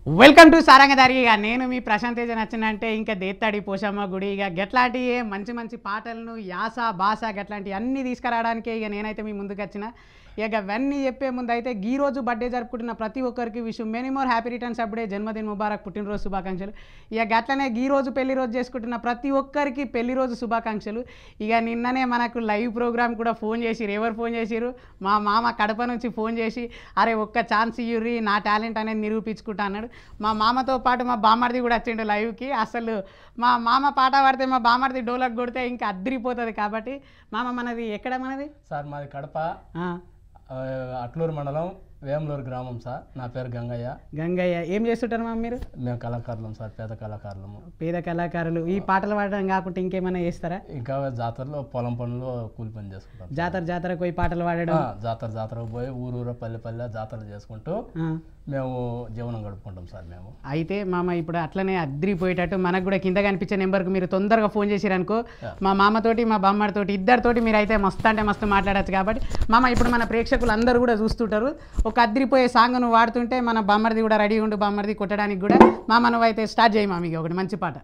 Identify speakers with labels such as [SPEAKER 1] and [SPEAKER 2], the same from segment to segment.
[SPEAKER 1] Welcome to సారంగదారి. ఇక నేను మీ ప్రశాంత్ తేజ నచ్చినంటే ఇంకా దేత్తాడి పోషమ్మ గుడి ఇక గట్లాంటి మంచి మంచి పాటలను యాస భాష గట్లాంటి అన్నీ తీసుకురావడానికే ఇక నేనైతే మీ ముందుకు వచ్చిన. ఇక అవన్నీ చెప్పే ముందు అయితే ఈ రోజు బర్త్డే జరుపుకుంటున్న ప్రతి ఒక్కరికి wish many more happy returns అప్పుడే జన్మదిన్ ముబారక్, పుట్టినరోజు శుభాకాంక్షలు. ఇక గట్లనే ఈ రోజు పెళ్లి రోజు చేసుకుంటున్న ప్రతి ఒక్కరికి పెళ్లి రోజు శుభాకాంక్షలు. ఇక నిన్ననే మనకు లైవ్ ప్రోగ్రామ్ కూడా ఫోన్ చేసిరు. ఎవరు ఫోన్ చేసిరు? మా మామ కడప నుంచి ఫోన్ చేసి అరే ఒక్క ఛాన్స్ ఇయ్యుర్రి నా టాలెంట్ అనేది నిరూపించుకుంటా అన్నాడు. మా మామతో పాటు మా బామ్మర్ది కూడా వచ్చిండు లైవ్కి. అసలు మా మామ పాట పాడితే మా బామ్మర్ది డోలకు కొడితే ఇంకా అద్దరిపోతుంది. కాబట్టి మామ మనది ఎక్కడ? మనది
[SPEAKER 2] సార్ మాది కడప, అట్లూరు మండలం, వేములూరు గ్రామం సార్. నా పేరు గంగయ్య.
[SPEAKER 1] గంగయ్య, ఏం చేస్తుంటారు మా మీరు?
[SPEAKER 2] మేము కళాకారులం సార్, పేద కళాకారులము.
[SPEAKER 1] పేద కళాకారులు. ఈ పాటలు పాడడం కాకుండా ఇంకేమైనా చేస్తారా?
[SPEAKER 2] ఇంకా జాతరలో పొలం పనులు కూలి పని చేసుకుంటాం.
[SPEAKER 1] జాతరకు పోయి పాటలు పాడడం?
[SPEAKER 2] జాతరకు పోయి ఊరూర పల్లె జాతరలు చేసుకుంటూ మేము జీవనం గడుపుకుంటాం సార్. మేము
[SPEAKER 1] అయితే మామ ఇప్పుడు అట్లనే అద్దరిపోయేటట్టు మనకు కూడా కింద కనిపించే నెంబర్కి మీరు తొందరగా ఫోన్ చేసిరనుకో మా మామతోటి మా బామ్మడితోటి ఇద్దరితోటి మీరు అయితే మస్తు అంటే మస్తు మాట్లాడచ్చు. కాబట్టి మామ ఇప్పుడు మన ప్రేక్షకులు అందరూ కూడా చూస్తుంటారు. ఒక అద్దరిపోయే సాంగ్ నువ్వు వాడుతుంటే మన బామ్మడిది కూడా రెడీ ఉండు. బామ్మడిది కొట్టడానికి కూడా మామ నువ్వు అయితే స్టార్ట్ చేయి మామికి ఒకటి మంచి పాట.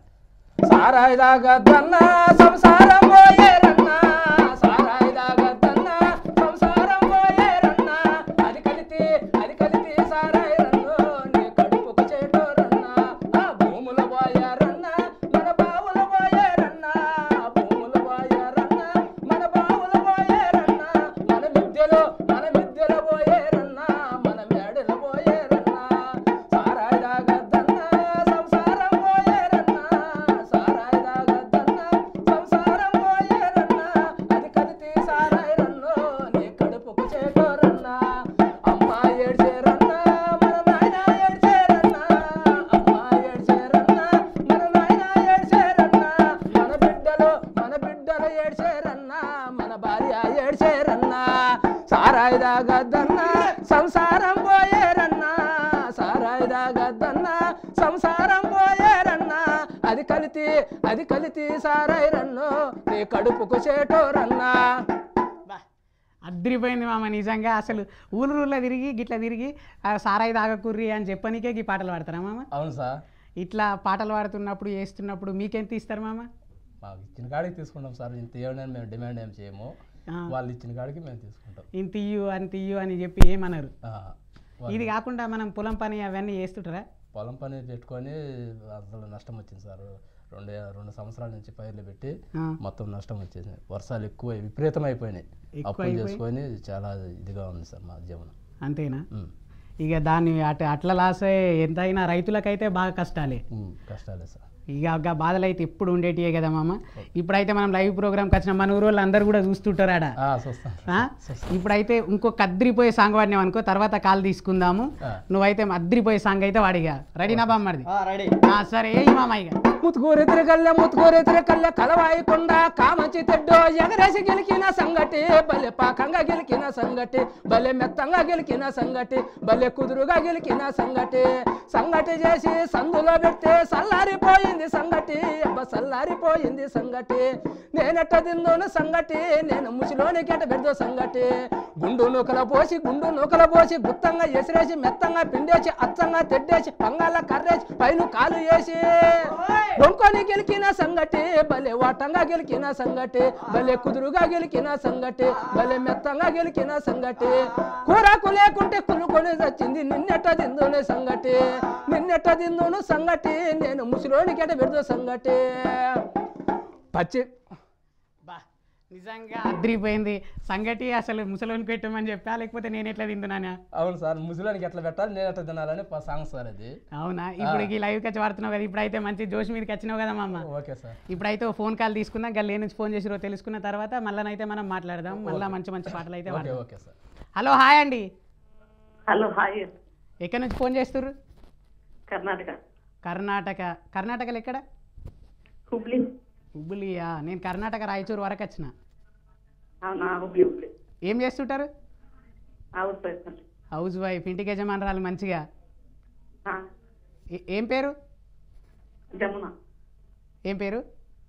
[SPEAKER 2] సంసారం పోయేరన్నా, సారాయి దాగద్దన్నా సంసారం పోయేరన్నా, అది కలితి సారాయి రన్నో నీ కడుపుకు చేటోరన్నా.
[SPEAKER 1] అద్దరిపోయింది మామ నిజంగా. అసలు ఊళ్ళో తిరిగి గిట్లా తిరిగి సారాయి దాగకుర్రి అని చెప్పనికే ఈ పాటలు పాడతారా మామ?
[SPEAKER 2] అవును సార్.
[SPEAKER 1] ఇట్లా పాటలు పాడుతున్నప్పుడు చేస్తున్నప్పుడు మీకెంత ఇస్తారు మామ?
[SPEAKER 2] మాకు ఇచ్చిన కాడికి తీసుకుంటాం సార్. ఇంత ఇవ్వడానికి మేము డిమాండ్ ఏం చేయము. వాళ్ళు ఇచ్చిన కాడికి మేము తీసుకుంటాం.
[SPEAKER 1] ఇంత ఇయ్యు అని చెప్పి ఏమన్నారు. ఇది కాకుండా మనం పొలం పని అవన్నీ చేస్తుంటారా?
[SPEAKER 2] పొలం పని పెట్టుకొని అసలు నష్టం వచ్చింది సార్. రెండు సంవత్సరాల నుంచి పైర్లు పెట్టి మొత్తం నష్టం వచ్చేసింది. వర్షాలు ఎక్కువ విపరీతం అయిపోయినాయి. అప్పులు చేసుకొని చాలా ఇదిగా ఉంది సార్ మా జీవనం.
[SPEAKER 1] అంతేనా? ఇక దాన్ని అట్లా లాస్ ఎంతైనా రైతులకైతే బాగా కష్టాలే
[SPEAKER 2] సార్.
[SPEAKER 1] ఇక బాధలు అయితే ఎప్పుడు ఉండేటివే కదా మామ. ఇప్పుడైతే మనం లైవ్ ప్రోగ్రామ్కి వచ్చిన మన ఊరు వాళ్ళు అందరూ కూడా చూస్తుంటారు ఆడ. ఇప్పుడైతే ఇంకొక అద్దరిపోయే సాంగ్ వాడినావు అనుకో, తర్వాత కాల్ తీసుకుందాము. నువ్వైతే అద్దరిపోయే సాంగ్ అయితే వాడిగా రెడీనా బామ్మది? సరే ఏ మామ. ఇక
[SPEAKER 2] ముత్తుకూరెతిరి కల్లె కలవాయికొండ కామంచి తెడ్డో ఎగరేసి గెలికిన సంగటి, బలె పాకంగా గెలికిన సంగటి, బలె మెత్తంగా గెలికిన సంగటి, బలె కుదురుగా గెలికిన సంగటి చేసి సందులో పెడితే సల్లారిపోయింది సంగటి, సల్లారిపోయింది సంగటి. నేనెట్ట తిందోను సంగటి, నేను ముసిలోని కెట పెడదో సంగటి. గుండు నూకల పోసి గుత్తంగా ఎసిరేసి మెత్తంగా పిండేసి అచ్చంగా తెడ్డేసి పంగాల కర్రేసి పైన కాలు వేసి డొంకొని గెలికిన సంగటి, బలే వాటంగా గెలికిన సంగటి, బలే కుదురుగా గెలికిన సంగటి, బలే మెత్తంగా గెలికిన సంగటి. కూరకు లేకుంటే కులుకొని వచ్చింది నిన్నెట్ట తిందోనే సంగటి, నేను ముసిలోని కెట పెడదో సంగటి. పచ్చి
[SPEAKER 1] నిజంగా అద్దరిపోయింది సంగటి. అసలు ముసలోనికి పెట్టమని చెప్పా, లేకపోతే నేను ఎట్లా తింటున్నానా?
[SPEAKER 2] అవును సార్, ముసలోనికి ఎట్లా పెట్టాలి, నేను ఎట్లా తినాలని సాంగ్ సార్ అది.
[SPEAKER 1] అవునా? ఇప్పుడు ఈ లైవ్కి వచ్చి వాడుతున్నావు కదా, ఇప్పుడైతే మంచి జోష్ మీదకి వచ్చినావు కదా మామ.
[SPEAKER 2] Okay sir.
[SPEAKER 1] ఇప్పుడైతే ఫోన్ కాల్ తీసుకుందాం. గల్లే నుంచి ఫోన్ చేసిరో తెలుసుకున్న తర్వాత మళ్ళీ మనం మాట్లాడదాం. మళ్ళీ మంచి పాటలు అయితే వాడదాం.
[SPEAKER 2] Okay sir.
[SPEAKER 1] హలో హాయ్ అండి.
[SPEAKER 3] Hello hi.
[SPEAKER 1] ఎక్కడి నుంచి ఫోన్ చేస్తుర్రు? కర్ణాటకలో ఎక్కడ? హుబ్లీయా? నేను కర్ణాటక రాయచూరు వరకు వచ్చిన. ఏం చేస్తుంటారు? హౌస్ వైఫ్, ఇంటికి యజమానురాలు. మంచిగా. ఏం పేరు?
[SPEAKER 3] జమున.
[SPEAKER 1] ఏం పేరు?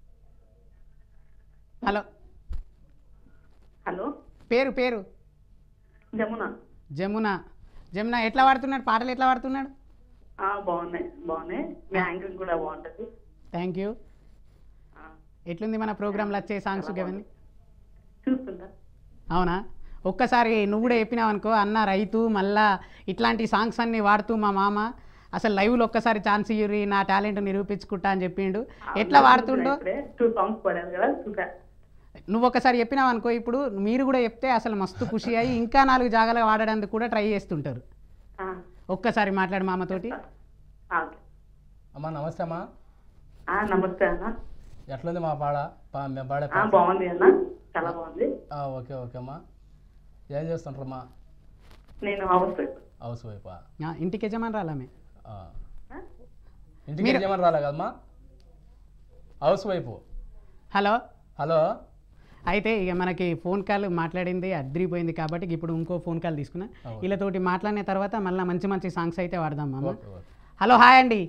[SPEAKER 1] హలో
[SPEAKER 3] హలో
[SPEAKER 1] పేరు పేరు
[SPEAKER 3] జమున.
[SPEAKER 1] జమున. జమున ఎట్లా వాడుతున్నాడు పాటలు? ఎట్లా వాడుతున్నాడు?
[SPEAKER 3] బాగున్నాయి బాగున్నాయి. మీ యాంకరింగ్ కూడా బాగుంటది.
[SPEAKER 1] Thank you.
[SPEAKER 3] ఆ,
[SPEAKER 1] ఎట్లుంది మన ప్రోగ్రాంలో వచ్చే సాంగ్స్ ఇవన్నీ?
[SPEAKER 3] చూస్తుంటా.
[SPEAKER 1] అవునా? ఒక్కసారి నువ్వు కూడా చెప్పినావు అనుకో, అన్న రైతు మళ్ళా ఇట్లాంటి సాంగ్స్ అన్నీ వాడుతూ మా మామ అసలు లైవ్లో ఒక్కసారి ఛాన్స్ ఇయ్యి నా టాలెంట్ నిరూపించుకుంటా అని చెప్పిండు. ఎట్లా వాడుతుండో
[SPEAKER 3] 2 సాంగ్స్ పడారు కదా చూసా.
[SPEAKER 1] నువ్వు ఒకసారి చెప్పినావు అనుకో, ఇప్పుడు మీరు కూడా చెప్తే అసలు మస్తు ఖుషి అయ్యి ఇంకా 4 జాగాలు వాడడానికి కూడా ట్రై చేస్తుంటారు.
[SPEAKER 3] ఆ,
[SPEAKER 1] ఒక్కసారి మాట్లాడు మామతోటి.
[SPEAKER 3] ఓకే.
[SPEAKER 2] అమ్మా నమస్తే అమ్మా.
[SPEAKER 3] నమస్తే అన్న.
[SPEAKER 2] ఎట్లుంది మా మేము పాడే
[SPEAKER 3] బాగుంది అన్న, చాలా బాగుంది.
[SPEAKER 2] ఓకే ఓకే అమ్మా. ఏం చేస్తుంటారమ్మా?
[SPEAKER 3] నేను హౌస్ వైఫ్.
[SPEAKER 2] హౌస్ వైఫా?
[SPEAKER 1] ఇంటికి యజమాని రాలామే.
[SPEAKER 2] ఇంటికి యజమాని రాలే కదమ్మా, హౌస్ వైఫ్.
[SPEAKER 1] Hello
[SPEAKER 2] hello.
[SPEAKER 1] అయితే ఇక మనకి ఫోన్ కాల్ మాట్లాడింది అద్రిపోయింది కాబట్టి ఇప్పుడు ఇంకో ఫోన్ కాల్ తీసుకున్నా. వీళ్ళతోటి మాట్లాడిన తర్వాత మళ్ళీ మంచి మంచి సాంగ్స్ అయితే వాడదాం మామ. హలో హాయ్ అండి.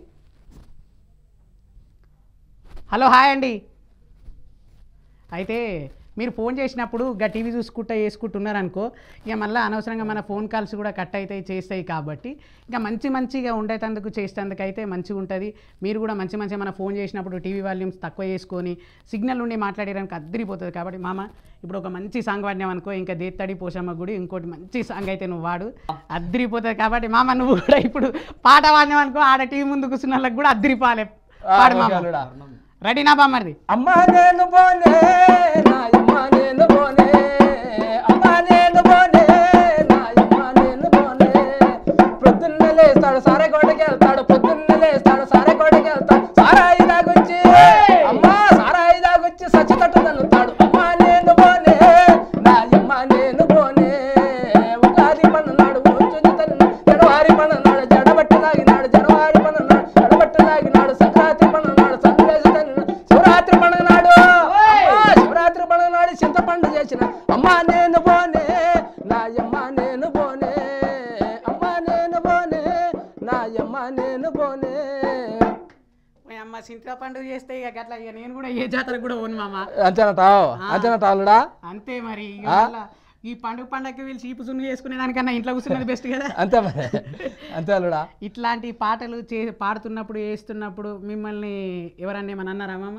[SPEAKER 1] హలో హాయ్ అండి. అయితే మీరు ఫోన్ చేసినప్పుడు ఇక టీవీ చూసుకుంటా వేసుకుంటున్నారనుకో, ఇక మళ్ళీ అనవసరంగా మన ఫోన్ కాల్స్ కూడా కట్ అవుతాయి చేస్తాయి కాబట్టి ఇంకా మంచిగా ఉండేటందుకు చేసేందుకు అయితే మంచిగా ఉంటుంది. మీరు కూడా మంచిగా మన ఫోన్ చేసినప్పుడు టీవీ వాల్యూమ్స్ తక్కువ చేసుకొని సిగ్నల్ నుండి మాట్లాడడానికి అద్దరిపోతుంది. కాబట్టి మామ ఇప్పుడు ఒక మంచి సాంగ్ వాడినాం అనుకో, ఇంకా దేత్తడి పోషమ్మ గుడి ఇంకోటి మంచి సాంగ్ అయితే నువ్వు వాడు, అద్దరిపోతుంది. కాబట్టి మామ నువ్వు కూడా ఇప్పుడు పాట వాడినావు అనుకో, ఆడ టీవీ ముందు కూర్చున్న వాళ్ళకి కూడా అద్దరిపాలే. పాడు మామ. రెడీనా బామ్మర్ది?
[SPEAKER 2] అమ్మా నేను పోనే నాయమ్మ నేను పోనే, అమ్మా నేను పోనే నాయమ్మ నేను పోనే. పొద్దున్న లేస్తాడు సారే కోటకి వెళ్తాడు, పొద్దున్న లేస్తాడు సారే కోటకి వెళ్తాడు. సారాయి దాగొచ్చి అమ్మా సారాయి దాగొచ్చి సచ్చితట్టు తన్నుతాడు. అమ్మా నేను పోనే నాయమ్మ నేను పోనే. ఉగాది పన్ననాడు ఊచుంచి తన్ను, జనవారి పన్ననాడు జడబట్టి లాగినాడు, జనవారి పన్ననాడు జడబట్టి లాగినాడు. సంక్రాంతి పన్ననాడు సందేశ శివరాత్రి పండుగనాడు, శివరాత్రి పండుగనాడు చింతపండు చేసిన. అమ్మా నేను పోనే నాయమ్మ నేను పోనే, అమ్మా నేను పోనే నాయమ్మ నేను పోనే.
[SPEAKER 1] అమ్మ చింత పండుగ చేస్తే ఇక అట్లా ఇక నేను కూడా ఏ జాతరకు కూడా పోను మామ.
[SPEAKER 2] అంతేనటావు అంతేనటాలుడా?
[SPEAKER 1] అంతే మరి. ఈ పండుగకి వీళ్ళు చీపు సున్ను చేసుకునే దానికన్నా ఇంట్లో కూర్చున్నది బెస్ట్ కదా.
[SPEAKER 2] అంతే మరి, అంతే అల్లుడా.
[SPEAKER 1] ఇట్లాంటి పాటలు పాడుతున్నప్పుడు వేస్తున్నప్పుడు మిమ్మల్ని ఎవరన్నా ఏమన్నా అన్నారా మామ?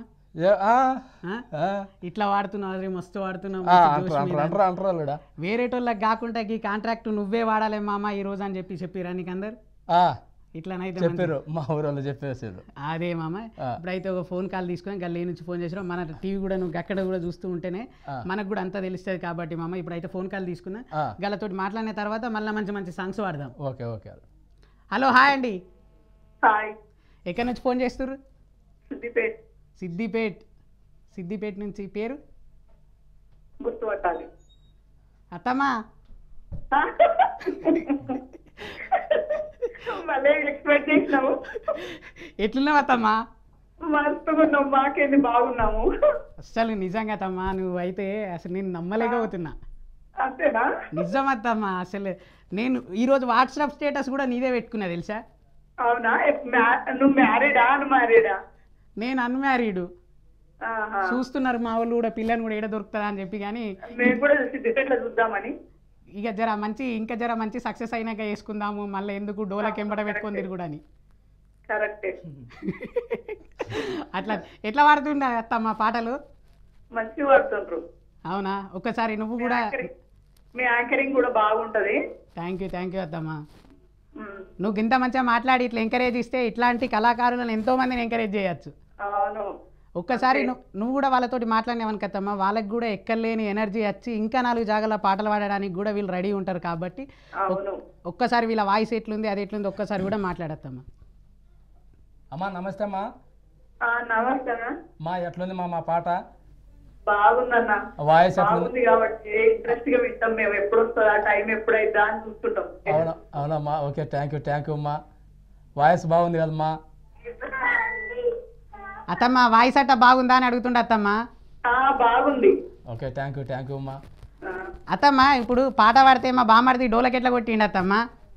[SPEAKER 1] ఇట్లా వాడుతున్నావు అదే మస్తు వాడుతున్నావు,
[SPEAKER 2] అంటారు.
[SPEAKER 1] వేరేటోళ్ళకి కాకుండా ఈ కాంట్రాక్ట్ నువ్వే వాడాలి మామ ఈ రోజు అని చెప్పిరా నీకు అందరు? ఇట్లానైతే
[SPEAKER 2] చెప్పారు, మా ఊరోళ్ళు చెప్పేసారు.
[SPEAKER 1] అదే మామ. ఇప్పుడైతే ఒక ఫోన్ కాల్ తీసుకొని గల్లీ నుంచి ఫోన్ చేసినా, మన టీవీ కూడా నువ్వు అక్కడ కూడా చూస్తూ ఉంటేనే మనకు కూడా అంతా తెలుస్తుంది కాబట్టి మామ ఇప్పుడైతే ఫోన్ కాల్ తీసుకున్నా, గల్లతోటి మాట్లాడిన తర్వాత మళ్ళీ మంచి మంచి సాంగ్స్ వాడదాం.
[SPEAKER 2] Okay okay.
[SPEAKER 1] హలో హాయ్ అండి.
[SPEAKER 3] హాయ్.
[SPEAKER 1] ఎక్కడి నుంచి ఫోన్ చేస్తుర్రు?
[SPEAKER 3] సిద్దిపేట్.
[SPEAKER 1] సిద్దిపేట నుంచి. పేరు
[SPEAKER 3] గుర్తుపట్టాలి.
[SPEAKER 1] అత్తమ్మా.
[SPEAKER 3] మళ్ళీ ఎక్స్పెక్ట్ చేసినాము.
[SPEAKER 1] ఎట్లున్నావు అత్తమ్మా?
[SPEAKER 3] మస్తుగున్నాం, మాకేంది బాగున్నాము.
[SPEAKER 1] అసలు నిజంగా అత్తమ్మా నువ్వు అయితే అసలు నేను నమ్మలేకపోతున్నా.
[SPEAKER 3] అంతేనా?
[SPEAKER 1] నిజం అత్తమ్మా. అసలు నేను ఈరోజు వాట్సాప్ స్టేటస్ కూడా నీదే పెట్టుకున్నా తెలుసా?
[SPEAKER 3] అవునా? నువ్వు మ్యారీడా అన్మ్యారీడా?
[SPEAKER 1] నేను అన్మ్యారీడు. చూస్తున్నారు మా వాళ్ళు కూడా పిల్లని కూడా ఏడ దొరుకుతుందా అని చెప్పి, కానీ
[SPEAKER 3] మేము కూడా సిద్దిపేటలో చూద్దామని.
[SPEAKER 1] ఇక ఇంకా జర మంచి సక్సెస్ అయినాక వేసుకుందాము, మళ్ళీ ఎందుకు డోలకి ఎంబడ పెట్టుకొని తిరుగుడు అని.
[SPEAKER 3] కరెక్టే.
[SPEAKER 1] అట్లా ఎట్లా పాడుతుండ అత్తమ్మ పాటలు?
[SPEAKER 3] మంచిగా పాడుతుండ్రు.
[SPEAKER 1] అవునా? ఒక్కసారి నువ్వు కూడా.
[SPEAKER 3] మీ యాంకరింగ్ కూడా బాగుంటది.
[SPEAKER 1] థ్యాంక్ యూ అత్తమ్మ. నువ్వు ఇంత మంచిగా మాట్లాడి ఇట్లా ఎంకరేజ్ ఇస్తే ఇట్లాంటి కళాకారులను ఎంతో మందిని ఎంకరేజ్ చేయొచ్చు.
[SPEAKER 3] అవును.
[SPEAKER 1] ఒక్కసారి నువ్వు కూడా వాళ్ళతోటి మాట్లాడినావని కదమ్మా, వాళ్ళకి కూడా ఎక్కలేని ఎనర్జీ వచ్చి ఇంకా 4 జాగాల పాటలు పాడడానికి కూడా వీళ్ళు రెడీ ఉంటారు. కాబట్టి ఒక్కసారి వీళ్ళ వాయిస్ ఎట్లుంది అది ఎట్లుంది ఒక్కసారి కూడా మాట్లాడద్దమ్మా.
[SPEAKER 2] అమ్మా నమస్తే అమ్మా.
[SPEAKER 3] నమస్తే
[SPEAKER 2] మా ఎట్లుంది మా పాట?
[SPEAKER 3] బాగుందన్న.
[SPEAKER 2] వాయిస్
[SPEAKER 3] బాగుంది కాబట్టి ఇంట్రెస్ట్ గా వింటాం మేము. ఎప్పుడు వస్తుందా టైం ఎప్పుడైతే అని చూస్తుంటాం.
[SPEAKER 2] అవునమ్మా. ఓకే థ్యాంక్ యూ అమ్మా. వాయిస్ బాగుంది కదమ్మా.
[SPEAKER 1] అత్తమ్మ వాయిస్ అట్ట బాగుందా అని అడుగుతుండ అత్తమ్మ.
[SPEAKER 3] బాగుంది.
[SPEAKER 2] ఓకే థ్యాంక్ యూ అమ్మా.
[SPEAKER 1] అత్తమ్మ ఇప్పుడు పాట పాడితే మా బామ్మర్ది డోలకి ఎట్లా కొట్టిండు అత్తమ్మ?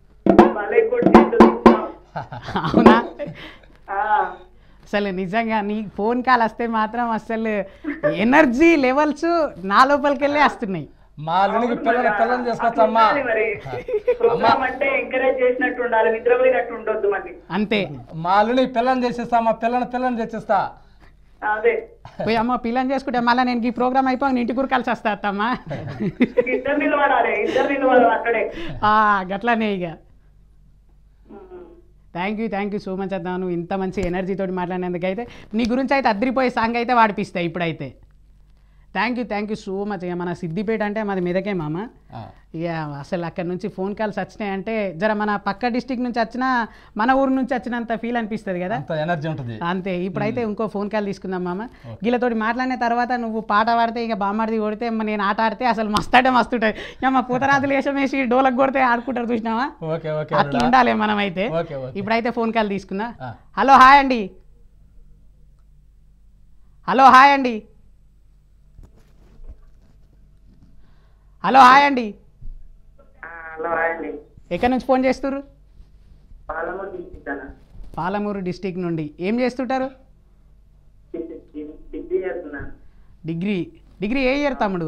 [SPEAKER 1] అవునా? అసలు నిజంగా నీ ఫోన్ కాల్ వస్తే మాత్రం అసలు ఎనర్జీ లెవెల్స్ నా లోపలికి వెళ్ళి వస్తున్నాయి.
[SPEAKER 2] మా అల్లునికి పిల్లని తీసుకొస్తామ్మా.
[SPEAKER 3] ఉండాలి మరి ప్రోగ్రామ్ అంటే ఎంకరేజ్ చేసినట్టు ఉండాలి, నిద్రపోయినట్టు ఉండొద్దు మరి.
[SPEAKER 1] అంతే.
[SPEAKER 2] మా అల్లునికి పిల్లని తెచ్చిస్తామా, పిల్లని తెచ్చిస్తా.
[SPEAKER 3] అదే
[SPEAKER 1] పోయి అమ్మ పిల్లని చేసుకుంటే మళ్ళీ నేను ఈ ప్రోగ్రామ్ అయిపోయి ఇంటి కూర కలిసి వస్తా అత్తమ్మా.
[SPEAKER 3] ఇద్దరు నిలబడాలి అక్కడే.
[SPEAKER 1] గట్లానే ఇక. థ్యాంక్ యూ సో మచ్ అద్దా, నువ్వు ఇంత మంచి ఎనర్జీతో మాట్లాడినందుకు. అయితే నీ గురించి అయితే అద్రిపోయే సాంగ్ అయితే వాడిపిస్తాయి ఇప్పుడైతే. Thank you so much. ఇక మన సిద్దిపేట అంటే మాది మీదకే మామ. ఇక అసలు అక్కడ నుంచి ఫోన్ కాల్స్ వచ్చినాయంటే జర మన పక్క డిస్టిక్ నుంచి వచ్చినా మన ఊరు నుంచి వచ్చినంత ఫీల్ అనిపిస్తుంది కదా,
[SPEAKER 2] ఎనర్జీ ఉంటుంది
[SPEAKER 1] అంతే. ఇప్పుడైతే ఇంకో ఫోన్ కాల్ తీసుకుందాం మామ. వీళ్ళతోటి మాట్లాడిన తర్వాత నువ్వు పాట పాడితే ఇక బామ్మడిది కొడితే నేను ఆట ఆడితే అసలు మస్తుంటుంది. ఇక మా పూతరాజులు వేషం వేసి డోలకు కొడితే ఆడుకుంటారు చూసినావా, అట్లా ఉండాలి మనం అయితే. ఇప్పుడైతే ఫోన్ కాల్ తీసుకుందా. హలో హాయ్ అండి. హలో హాయ్ అండి. హలో హాయ్ అండి. ఎక్కడి నుంచి ఫోన్ చేస్తున్నారు? పాలమూరు డిస్టిక్ నుండి. ఏం చేస్తుంటారు? డిగ్రీ ఏ ఇయర్ తమ్ముడు?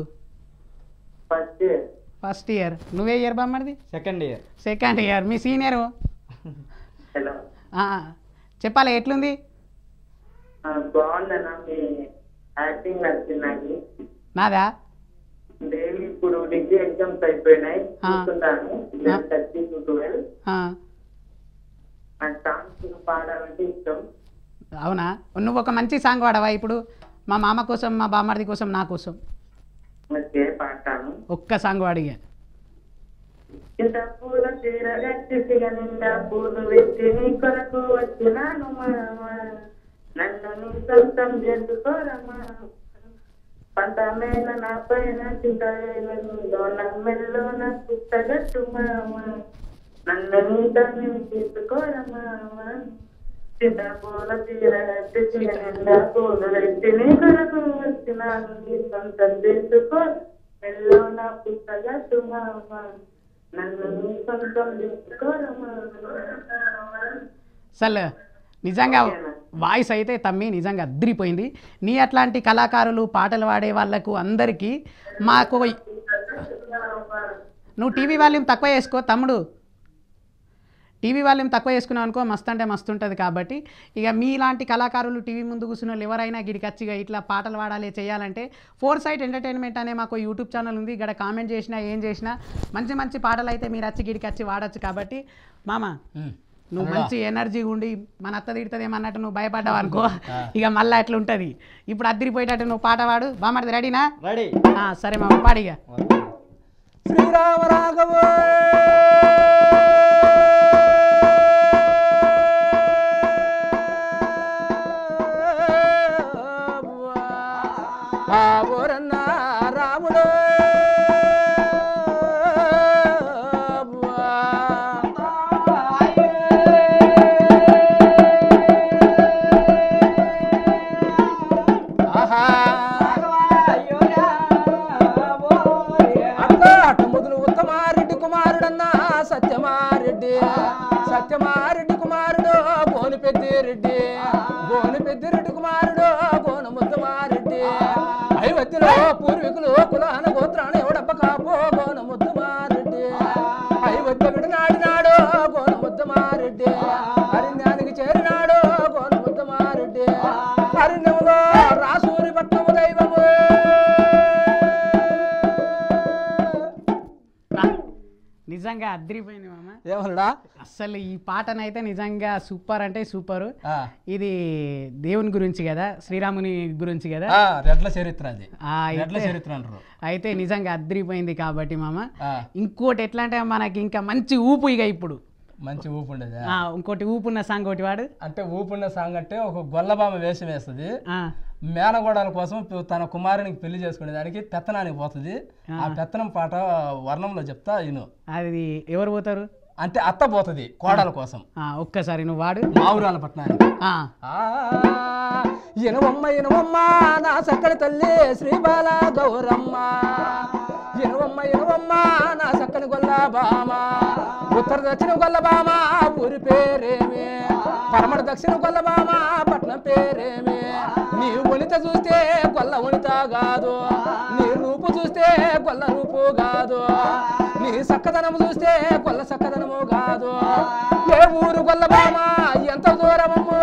[SPEAKER 1] First year. నువ్వే ఇయర్ బామ్మడిది? Second year. మీ సీనియరు చెప్పాలి ఎట్లుంది? నాదా
[SPEAKER 3] డైలీ ఇప్పుడు డిగ్రీ ఎగ్జామ్స్ అయిపోయినాయి, పాడాలంటే ఇష్టం.
[SPEAKER 1] అవునా? నువ్వు ఒక మంచి సాంగ్ పాడవా ఇప్పుడు? మా మామ కోసం, మా బామ్మర్ది కోసం, నా కోసం
[SPEAKER 3] పాడతాను.
[SPEAKER 1] ఒక్క సాంగ్ పాడిగా.
[SPEAKER 3] ఇంత పూల చీర గట్టి నిండా పూలు వెచ్చి నీ కొరకు వచ్చినాను మామ, నన్ను నీ సొంతం చేసుకోరమ్మా, పంటమేన నా పైన చింతలో నమ్మెల్లో నా పుట్టగట్టు మామ, నన్ను నీతో నేను తీసుకోరమ్మా, చింత పూల చీర గట్టి నిండా పూలు వెచ్చి నీ కొరకు వచ్చినాను, నీ సొంతం చేసుకో మెల్లో నా పుట్టగట్టు మామ, నన్ను నీ సొంతం చేసుకోరమ్మా.
[SPEAKER 1] అసలు నిజంగా వాయిస్ అయితే తమ్మి నిజంగా అద్దరిపోయింది. నీ అట్లాంటి కళాకారులు, పాటలు పాడే వాళ్ళకు అందరికీ మాకు నువ్వు టీవీ వాల్యూమ్ తక్కువ చేసుకో తమ్ముడు. టీవీ వాల్యూమ్ తక్కువ చేసుకున్నావు అనుకో మస్తు అంటే మస్తు ఉంటుంది. కాబట్టి ఇక మీలాంటి కళాకారులు టీవీ ముందు కూర్చున్న వాళ్ళు ఎవరైనా గిడికచ్చిగా ఇట్లా పాటలు పాడాలి చేయాలంటే ఫోర్ సైట్ ఎంటర్టైన్మెంట్ అనే మాకు యూట్యూబ్ ఛానల్ ఉంది. ఇక్కడ కామెంట్ చేసినా ఏం చేసినా మంచి మంచి పాటలు అయితే మీరు వచ్చి గిడికచ్చి వాడచ్చు. కాబట్టి మామ నువ్వు మంచి ఎనర్జీ ఉండి మన అత్త తిడుతుందేమన్నట్టు నువ్వు భయపడ్డావు అనుకో ఇక మళ్ళీ అట్లా ఉంటుంది. ఇప్పుడు అద్దరిపోయేటట్టు నువ్వు పాట పాడు. బామ్మడిది రెడీనా?
[SPEAKER 2] రెడీ.
[SPEAKER 1] సరే మామ పాడిగా.
[SPEAKER 2] శ్రీరామ రాఘవ రాముడు సత్యమారెడ్డి కుమారుడు గోని పెద్దిరెడ్డి, గోని పెద్దిరెడ్డి కుమారుడు గోన ముద్దమారెడ్డి, అయోధ్యలో పూర్వీకులు కులాన గోత్రాన ఎవడబ్బ కాపో గోన ముద్దమారెడ్డి, అయోధ్య విడనాడినాడు గోన ముద్దమారెడ్డి, అరణ్యానికి చేరినాడు గోన ముద్దమారెడ్డి, అరణ్యంలో రాసూరి పట్నము దైవము.
[SPEAKER 1] నిజంగా అద్దరిపోయింది మామ.
[SPEAKER 2] ఏమన్నాడా?
[SPEAKER 1] అసలు ఈ పాటనైతే నిజంగా సూపర్ అంటే సూపర్. ఇది దేవుని గురించి కదా, శ్రీరాముని గురించి కదా,
[SPEAKER 2] రెడ్ల చరిత్ర అది. రెడ్ల చరిత్ర అంటారు.
[SPEAKER 1] అయితే నిజంగా అద్దరిపోయింది. కాబట్టి మామ ఇంకోటి ఎట్లా అంటే మనకి ఇంకా మంచి ఊపు ఇక ఇప్పుడు
[SPEAKER 2] మంచి ఊపు ఉండేది.
[SPEAKER 1] ఇంకోటి ఊపున్న సాంగ్ ఒకటి వాడు.
[SPEAKER 2] అంటే ఊపున్న సాంగ్ అంటే ఒక గొల్లబామ వేషం వేస్తుంది, మేనగోడల కోసం తన కుమారునికి పెళ్లి చేసుకునే దానికి పెత్తనానికి పోతుంది. ఆ పెత్తనం పాట వర్ణంలో చెప్తా ఇను.
[SPEAKER 1] అది ఎవరు పోతారు
[SPEAKER 2] అంటే అత్త పోతుంది కోడల కోసం.
[SPEAKER 1] ఒక్కసారి నువ్వు వాడు.
[SPEAKER 2] మావురాల పట్టణానికి. ఇనువమ్మ నా సక్కని తల్లి శ్రీబాల గౌరమ్మ, ఇనువమ్మ నా సక్కని గొల్లబామ, ఉత్తర దక్షిణ గొల్లబామ ఊరి పేరేమే, పరమడ దక్షిణ గొల్లబామ పట్నం పేరేమే, నీ వనిత చూస్తే గొల్ల వనిత కాదు, నీ రూపు చూస్తే గొల్ల రూపు సక్కదనము చూస్తే గొల్ల సక్కదనము కాదు ఏ ఊరు గొల్లబామ ఎంత దూరమమ్ము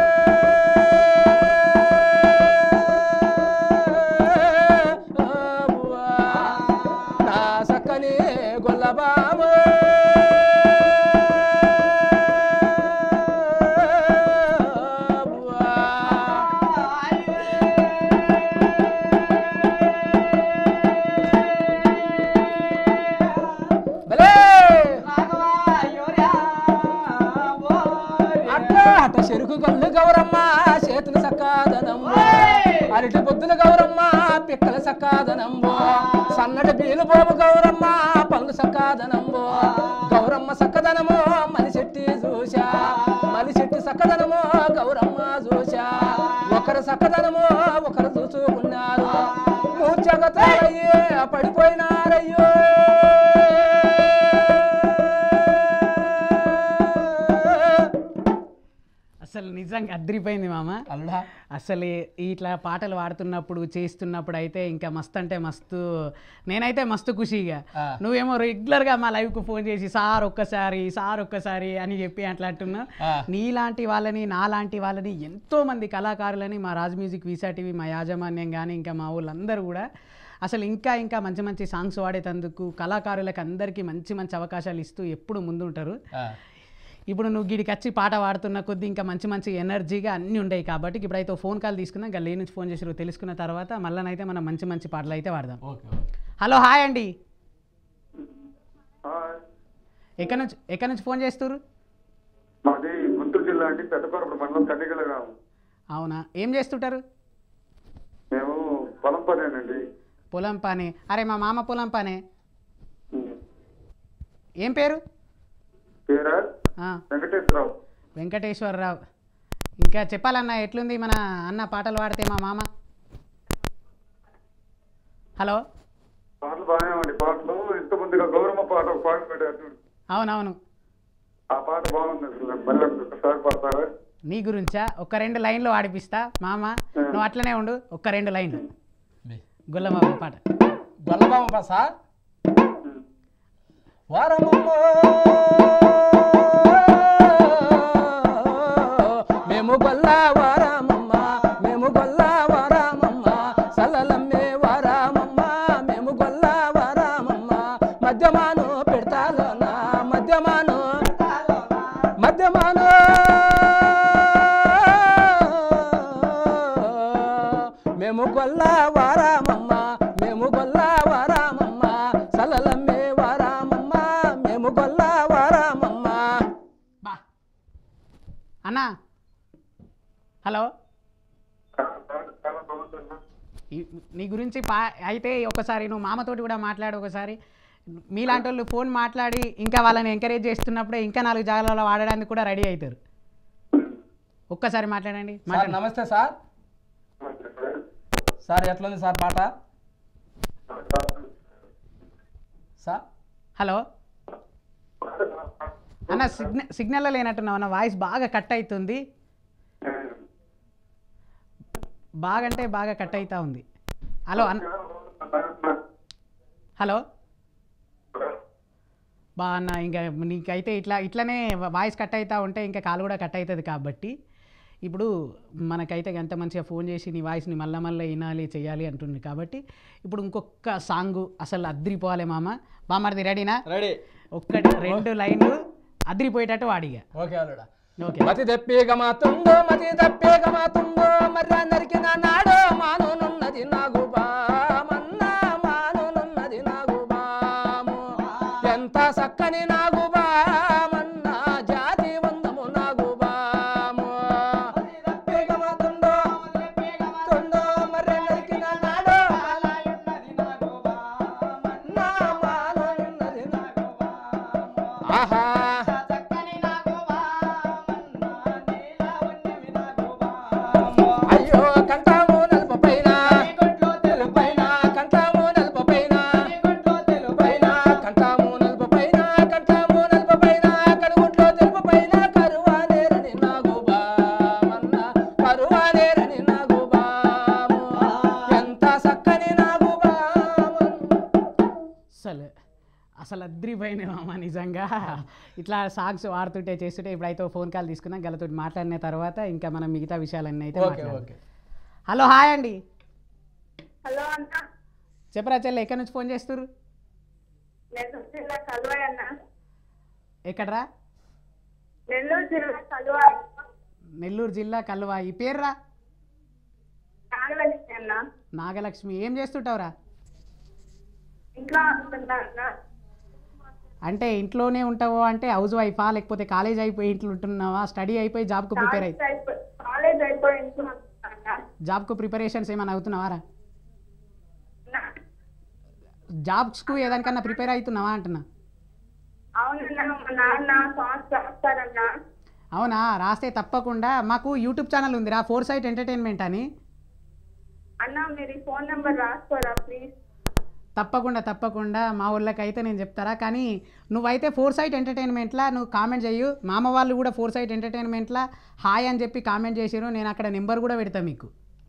[SPEAKER 2] నా సక్కని గొల్లబామ చెరుకు గల్లు గౌరమ్మ చేతులు సక్కాదనంబో అరటి పొద్దుల గౌరమ్మ పిక్కల సక్కాదనంబో సన్నటి బీలు పోపు గౌరమ్మ పళ్ళు సక్కాదనంబో గౌరమ్మ సక్కదనమో మలిశెట్టి చూశా మలిశెట్టి సక్కదనమో గౌరమ్మ చూశా ఒకరు సక్కదనమో ఒకరు చూసుకున్నారు మూర్చగతారయ్యే పడిపోయినారయ్యో
[SPEAKER 1] అసలు నిజంగా అద్రిపోయింది మామ.
[SPEAKER 2] అల్లా
[SPEAKER 1] అసలు ఇట్లా పాటలు పాడుతున్నప్పుడు చేస్తున్నప్పుడు అయితే ఇంకా మస్తు అంటే మస్తు, నేనైతే మస్తు ఖుషిగా. నువ్వేమో రెగ్యులర్గా మా లైవ్కు ఫోన్ చేసి సార్ ఒక్కసారి అని చెప్పి అట్లా అంటున్నావు. నీలాంటి వాళ్ళని నాలాంటి వాళ్ళని ఎంతోమంది కళాకారులని మా రాజ్ మ్యూజిక్ వీసా టీవీ మా యాజమాన్యం కానీ ఇంకా మా వాళ్ళందరూ కూడా అసలు ఇంకా మంచి మంచి సాంగ్స్ వాడేటందుకు కళాకారులకు అందరికీ మంచి మంచి అవకాశాలు ఇస్తూ ఎప్పుడు ముందుంటారు. ఇప్పుడు నువ్వు గిడికి వచ్చి పాట పాడుతున్న కొద్దీ ఇంకా మంచి మంచి ఎనర్జీగా అన్నీ ఉన్నాయి కాబట్టి ఇప్పుడైతే ఫోన్ కాల్ తీసుకుందాం. ఇంకా లే నుంచి ఫోన్ చేసి తెలుసుకున్న తర్వాత మళ్ళీనైతే మనం మంచి మంచి పాటలు అయితే పాడదాం. హలో హాయ్ అండి, ఎక్కడి నుంచి ఫోన్ చేస్తారు?
[SPEAKER 4] మాది గుంటూరు జిల్లా అండి, పెద్దకొరపూడి మండలం కన్నిగల గ్రామం.
[SPEAKER 1] అవునా, ఏం చేస్తుంటారు?
[SPEAKER 4] మేము పొలం పనేనండి.
[SPEAKER 1] పొలం పని? అరే మా మామ పొలం పనే. ఏం పేరు?
[SPEAKER 4] పేరా వెంకటేశ్వరరావు.
[SPEAKER 1] వెంకటేశ్వరరావు. ఇంకా చెప్పాలన్నా ఎట్లుంది మన అన్న పాటలు పాడితే మా మామ? హలో,
[SPEAKER 4] పాటలు బాగానే ఉంది. పాటలు ఇంత ముందుగా గౌరమ్మ పాట ఒక పాట పెట్టారు.
[SPEAKER 1] అవునవును,
[SPEAKER 4] ఆ పాట బాగుంది. అసలు మళ్ళీ ఒకసారి పాడతారా?
[SPEAKER 1] నీ గురించా? ఒక్క 2 లైన్లు ఆడిపిస్తా మామ, నువ్వు అట్లనే ఉండు. ఒక్క 2 లైన్లు గొల్లబాబు పాట.
[SPEAKER 2] గొల్లబాబు సార్ వారమమ్మో మేము గొల్లా వారామమ్మ, మేము గొల్లా వారామమ్మ, సల్లలమ్మే వారామమ్మ, మేము గొల్లా వారామమ్మ, మధ్యమాను పెడతాలోనా మధ్యమాను మేము గొల్లా వారామమ్మ, మేము గొల్లా వారామమ్మ, సల్లలమ్మే వారామమ్మ, మేము గొల్లా వారామమ్మ.
[SPEAKER 1] బా అన్నా, హలో, నీ గురించి అయితే ఒకసారి నువ్వు మామతోటి కూడా మాట్లాడు. ఒకసారి మీలాంటి వాళ్ళు ఫోన్ మాట్లాడి ఇంకా వాళ్ళని ఎంకరేజ్ చేస్తున్నప్పుడే ఇంకా 4 జాగాలలో వాడడానికి కూడా రెడీ అవుతారు. ఒక్కసారి మాట్లాడండి.
[SPEAKER 2] నమస్తే సార్. సార్ ఎట్లుంది సార్ పాట? సార్
[SPEAKER 1] హలో అన్న, సిగ్నల్లో లేనట్టున్నావు అన్న, వాయిస్ బాగా కట్ అవుతుంది. బాగా అంటే బాగా కట్ అవుతా ఉంది. హలో హలో బా అన్న, ఇంకా నీకైతే ఇట్లనే వాయిస్ కట్ అవుతూ ఉంటే ఇంకా కాల్ కూడా కట్ అవుతుంది. కాబట్టి ఇప్పుడు మనకైతే ఎంత మంచిగా ఫోన్ చేసి నీ వాయిస్ని మళ్ళీ వినాలి చేయాలి అంటుంది. కాబట్టి ఇప్పుడు ఇంకొక సాంగు అసలు అద్రిపోవాలి మామ. బామర్ది రెడీనా?
[SPEAKER 2] రెడీ.
[SPEAKER 1] 1-2 లైన్లు అద్రిపోయేటట్టు వాడిగా.
[SPEAKER 2] ఓకే అల్లుడా. మతి దప్పేగమాతుందో మర్ర నరికిన నాడో మానున్నది నాగు బామన్నా, మానున్నది నాగు బాము, ఎంత సక్కని నాగు బామన్నా, జాతి వందము నాగు బాము. తుందో మర్ర నరికిన నాడో మానున్నది నాగు బాము. ఆహా
[SPEAKER 1] అసలు అద్రిపోయిన ఇంకా ఇట్లా సాంగ్స్ వాడుతుంటే చేస్తుంటే ఇప్పుడైతే ఫోన్ కాల్ తీసుకున్నాం గలతోటి మాట్లాడిన తర్వాత ఇంకా మనం మిగతా విషయాలన్నీ అయితే మాట్లాడదాం. హలో హాయ్ అండి.
[SPEAKER 5] హలో అన్న.
[SPEAKER 1] చెప్పరా చెల్లి, ఎక్కడి నుంచి ఫోన్ చేస్తారు?
[SPEAKER 5] నెల్లూరు జిల్లా కలువాయి అన్న.
[SPEAKER 1] ఎక్కడరా?
[SPEAKER 5] నెల్లూరు జిల్లా కలువాయి.
[SPEAKER 1] నెల్లూరు జిల్లా కల్వాయి. పేర్రా?
[SPEAKER 5] నాగలక్ష్మి అన్న.
[SPEAKER 1] నాగలక్ష్మి. ఏం చేస్తుంటావురా?
[SPEAKER 5] ఇంట్లో ఉంటున్నా అన్న.
[SPEAKER 1] అంటే ఇంట్లోనే ఉంటావో అంటే హౌస్ వైఫా లేకపోతే కాలేజ్ అయిపోయి ఇంట్లో ఉంటున్నావా, స్టడీ అయిపోయి జాబ్కు ప్రిపేర్ అయి
[SPEAKER 5] కాలేజ్ అయిపోయి ఇంట్లో ఉంటున్నా అన్న.
[SPEAKER 1] జాబ్కు ప్రిపరేషన్స్ ఏమైనా అవుతున్నావారా?
[SPEAKER 5] అన్న.
[SPEAKER 1] జాబ్స్కు ఏదానికన్నా ప్రిపేర్ అవుతున్నావా అంటున్నా.
[SPEAKER 5] అవునన్నా, మా నాన్న సాంగ్స్ రాస్తారన్నా.
[SPEAKER 1] అవునా? రాస్తే తప్పకుండా మాకు యూట్యూబ్ ఛానల్ ఉందిరా, ఫోర్సైట్ ఎంటర్టైన్మెంట్ అని.
[SPEAKER 5] అన్న మీరు ఈ ఫోన్ నెంబర్ రాసుకోరా ప్లీజ్.
[SPEAKER 1] తప్పకుండా మా ఊళ్ళకైతే నేను చెప్తారా. కానీ నువ్వైతే ఫోర్సైట్ ఎంటర్టైన్మెంట్లా నువ్వు కామెంట్ చేయు. మా అమ్మ వాళ్ళు కూడా ఫోర్సైట్ ఎంటర్టైన్మెంట్లా హాయ్ అని చెప్పి కామెంట్ చేసారు. నేను అక్కడ నెంబర్ కూడా పెడతా మీకు.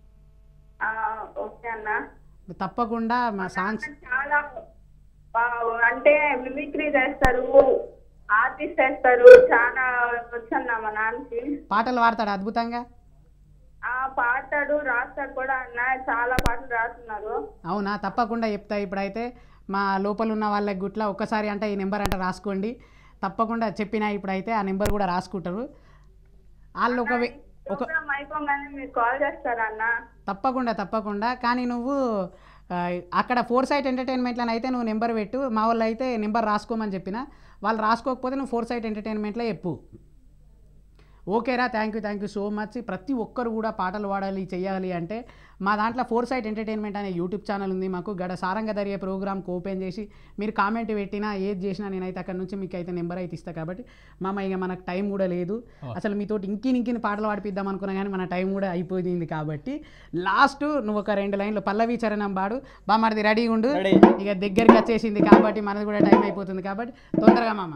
[SPEAKER 5] ఓకే అన్న.
[SPEAKER 1] తప్పకుండా మా సాంగ్స్
[SPEAKER 5] చాలా అంటే మిమిక్రీ చేస్తారు, ఆర్టిస్ట్ చేస్తారు, చాలా వచ్చన్నా మా నాన్నకి.
[SPEAKER 1] పాటలు పాడతాడు అద్భుతంగా.
[SPEAKER 5] పాడతాడు, రాస్తాడు కూడా అన్న. చాలా పాటలు రాస్తున్నారు.
[SPEAKER 1] అవునా? తప్పకుండా చెప్తా. ఇప్పుడైతే మా లోపల ఉన్న వాళ్ళకి గుట్లా ఒక్కసారి అంటే ఈ నెంబర్ అంటే రాసుకోండి. తప్పకుండా చెప్పినా ఇప్పుడైతే ఆ నెంబర్ కూడా రాసుకుంటారు వాళ్ళు.
[SPEAKER 5] అయిపోగానే మీరు కాల్ చేస్తారా అన్న?
[SPEAKER 1] తప్పకుండా. కానీ నువ్వు అక్కడ ఫోర్సైట్ ఎంటర్టైన్మెంట్లో అయితే నువ్వు నెంబర్ పెట్టు. మా వాళ్ళు అయితే నెంబర్ రాసుకోమని చెప్పిన. వాళ్ళు రాసుకోకపోతే నువ్వు ఫోర్సైట్ ఎంటర్టైన్మెంట్లో చెప్పు. ఓకేరా? Thank you so much. ప్రతి ఒక్కరు కూడా పాటలు పాడాలి చేయాలి అంటే మా దాంట్లో ఫోర్సైట్ ఎంటర్టైన్మెంట్ అనే యూట్యూబ్ ఛానల్ ఉంది మాకు. గడ సారంగ దరియే ప్రోగ్రామ్కి ఓపెన్ చేసి మీరు కామెంట్ పెట్టినా ఏది చేసినా నేనైతే అక్కడ నుంచి మీకు అయితే నెంబర్ అయితే ఇస్తాను. కాబట్టి ఇక మనకు టైం కూడా లేదు. అసలు మీతోటి ఇంకిని పాటలు పాడిపిద్దాం అనుకున్నా కానీ మన టైం కూడా అయిపోయింది. కాబట్టి లాస్ట్ నువ్వు ఒక 2 లైన్లు పల్లవి చరణం పాడు. బామ్మది రెడీగా ఉండు. ఇక దగ్గరికి వచ్చేసింది కాబట్టి మనది కూడా టైం అయిపోతుంది. కాబట్టి తొందరగా మామ.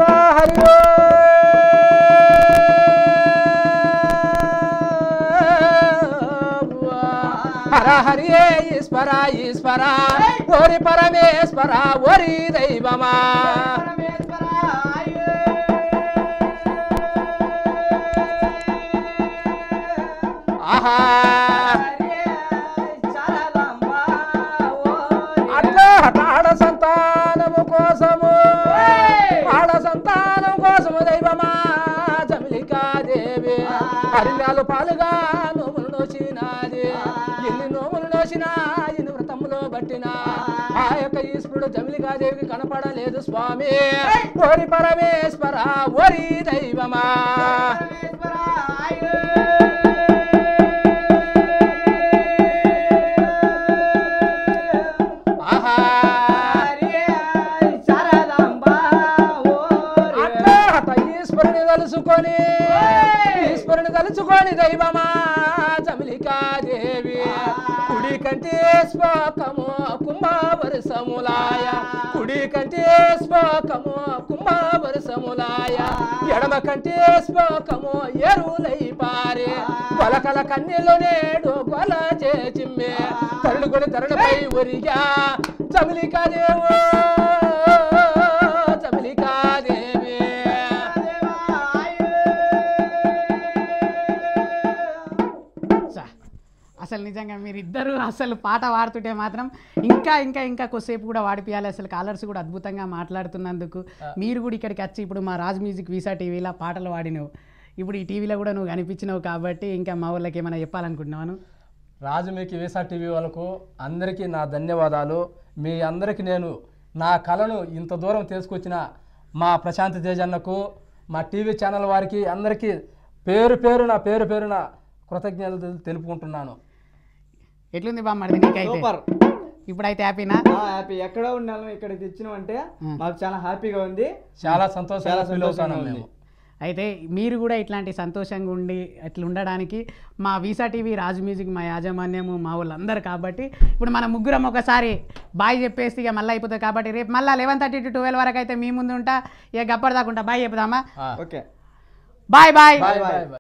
[SPEAKER 2] హర హరి ఈశ్వర ఓరి పరమేశ్వర ఓరి దైవమా. ఆహా అట్లా ఆడ సంతానము కోసము దైవమా జమిలికాదేవి హరినాలు పాలుగా నోములు నోచినాది. ఎన్ని నోములు నోచినా ఎన్ని వ్రతములో బట్టినా ఆ యొక్క ఈశ్వరుడు జమిలికాదేవికి కనపడలేదు స్వామి. ఓరి పరమేశ్వర ఓరి దైవమా. ఈశ్వరుని తలుచుకొని దైవమా జమిలికాదేవి కుడి కంటే శ్లోకము కుంభవరసములాయ. కుడి కంటే శ్లోకము కుంభవరసములాయ. ఎడమ కంటే శ్లోకము ఎరులై పారే. కొలకల కన్నెలు నేడు కొల చేచిమ్మే. తరుణుకొని తరుణపై ఒరిగా జమిలికాదేవో జమిలికాదేవి.
[SPEAKER 1] అసలు నిజంగా మీరిద్దరూ అసలు పాట పాడుతుంటే మాత్రం ఇంకా కొద్దిసేపు కూడా వాడిపియాలి. అసలు కాలర్స్ కూడా అద్భుతంగా మాట్లాడుతున్నందుకు మీరు కూడా ఇక్కడికి వచ్చి ఇప్పుడు మా రాజ్ మ్యూజిక్ వీసా టీవీలో పాటలు పాడినవు. ఇప్పుడు ఈ టీవీలో కూడా నువ్వు కనిపించినావు కాబట్టి ఇంకా మా వాళ్ళకి ఏమైనా చెప్పాలనుకుంటున్నాను.
[SPEAKER 2] రాజు మీకు వీసా టీవీ వాళ్ళకు అందరికీ నా ధన్యవాదాలు. మీ అందరికీ నేను నా కళను ఇంత దూరం తీసుకొచ్చిన మా ప్రశాంత్ తేజన్నకు మా టీవీ ఛానల్ వారికి అందరికీ పేరు పేరున కృతజ్ఞతలు తెలుపుకుంటున్నాను.
[SPEAKER 1] ఎట్లుంది బామ్మది నీకైతే? ఇప్పుడైతే హ్యాపీనా?
[SPEAKER 6] హ్యాపీ. ఎక్కడ ఉండాలి ఇక్కడికి తెచ్చినాం అంటే మాకు చాలా హ్యాపీగా ఉంది,
[SPEAKER 2] చాలా సంతోషంగా ఉంది.
[SPEAKER 1] అయితే మీరు కూడా ఇట్లాంటి సంతోషంగా ఉండి అట్లా ఉండడానికి మా వీసా టీవీ రాజ్ మ్యూజిక్ మా యాజమాన్యము మా వాళ్ళందరూ. కాబట్టి ఇప్పుడు మన ముగ్గురం ఒకసారి బాయ్ చెప్పేసి ఇక మళ్ళీ అయిపోతుంది. కాబట్టి రేపు మళ్ళీ 11:30 to 12 వరకు అయితే మీ ముందు ఉంటా. ఇక గప్పటిదాకా ఉంటా. బాయ్ చెప్దామా?
[SPEAKER 6] Okay,
[SPEAKER 1] bye.